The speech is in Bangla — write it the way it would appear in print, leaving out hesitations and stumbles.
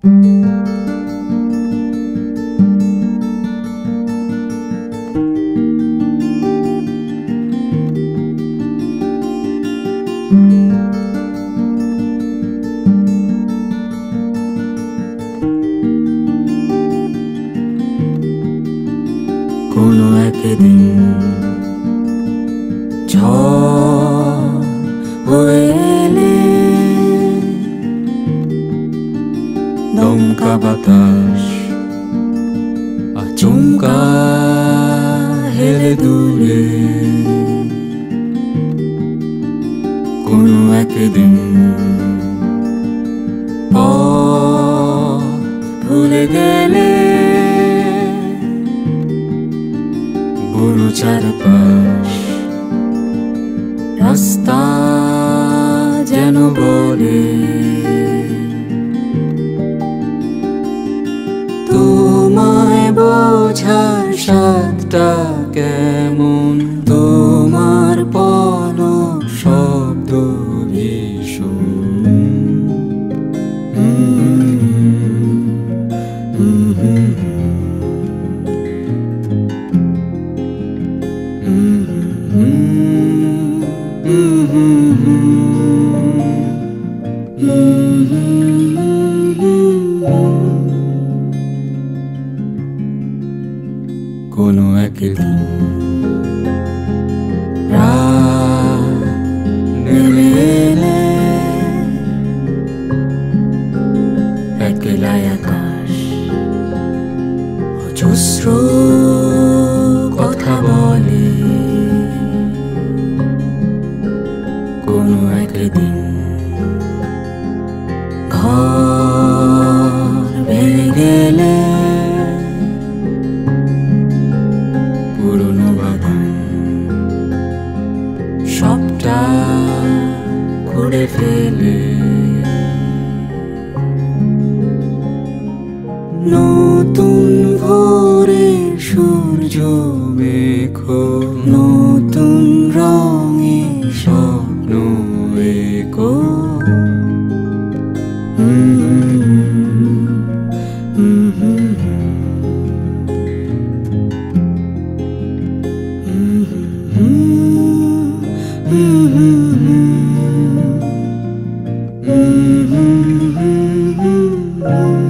কোনো একদিন ঝড় হয়ে এলে দমকা বাতাস আচমকা হেলে দূরে। কোনো একদিন পথ ভুলে গেলে বুনো চারপাশ রাস্তা যেন বলে তোমায় বোঝার স্বাদটা কেমন, তোমার পলক শব্দ ভীষণ। কোনো একদিন রাত নেমে এলে একলা আকাশ অজস্র কথা বলে। কোনো একদিন ঘর ভেঙে গেলে পুরনো বাগান সবটা খুঁড়ে ফেলে। নতুন ভোরে সূর্য মেখো, নতুন রঙে স্বপ্ন এঁকো। Mm-hmm.